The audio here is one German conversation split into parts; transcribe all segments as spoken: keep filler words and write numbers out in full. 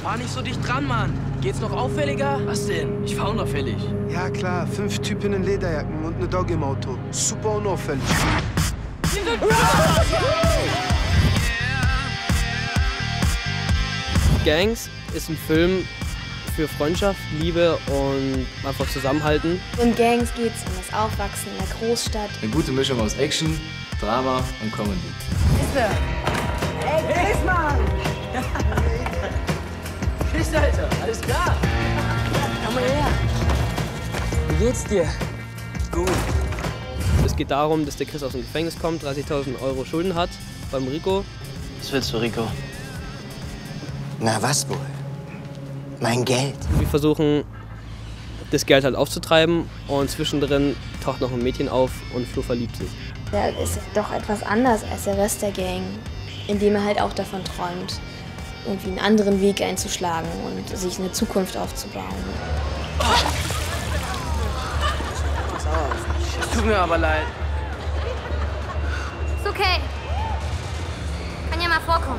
Fahr nicht so dicht dran, Mann. Geht's noch auffälliger? Was denn? Ich fahr unauffällig. Ja klar, fünf Typen in Lederjacken und eine Dog im Auto. Super unauffällig. Gangs ist ein Film für Freundschaft, Liebe und einfach Zusammenhalten. In Gangs geht es um das Aufwachsen in der Großstadt. Eine gute Mischung aus Action, Drama und Comedy. Ist er? Ey, Chris, Mann! Chris, Alter, alles klar? Komm mal her. Wie geht's dir? Gut. Es geht darum, dass der Chris aus dem Gefängnis kommt, dreißigtausend Euro Schulden hat beim Rico. Was willst du, Rico? Na was wohl? Mein Geld. Wir versuchen, das Geld halt aufzutreiben und zwischendrin taucht noch ein Mädchen auf und Flo verliebt sich. Der ist doch etwas anders als der Rest der Gang, indem er halt auch davon träumt, irgendwie einen anderen Weg einzuschlagen und sich eine Zukunft aufzubauen. Es tut mir aber leid. Ist okay. Kann ja mal vorkommen.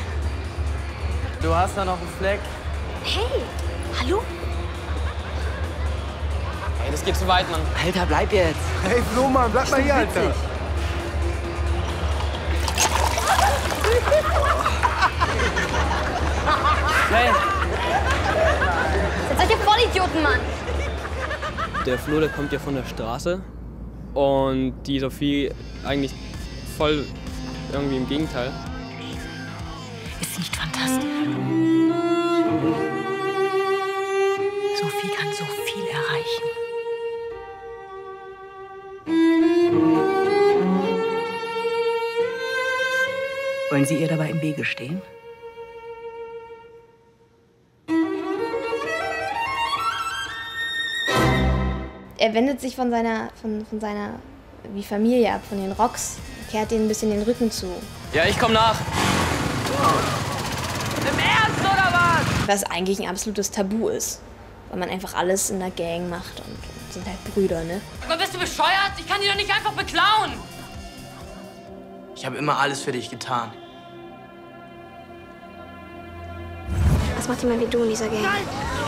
Du hast da noch einen Fleck. Hey, hallo? Ey, das geht zu weit, Mann. Alter, bleib jetzt. Hey Flo, Mann, bleib mal hier, Alter. Hey. Seid solche Vollidioten, Mann. Der Flo, der kommt ja von der Straße und die Sophie eigentlich voll irgendwie im Gegenteil. Ist nicht fantastisch? Sophie kann so viel erreichen. Wollen Sie ihr dabei im Wege stehen? Er wendet sich von seiner, von, von seiner wie Familie ab, von den Rocks, kehrt ihnen ein bisschen den Rücken zu. Ja, ich komm nach. Im Ernst, oder was? Was eigentlich ein absolutes Tabu ist, weil man einfach alles in der Gang macht und, und sind halt Brüder, ne? Aber bist du bescheuert? Ich kann die doch nicht einfach beklauen. Ich habe immer alles für dich getan. Was macht jemand wie du in dieser Gang?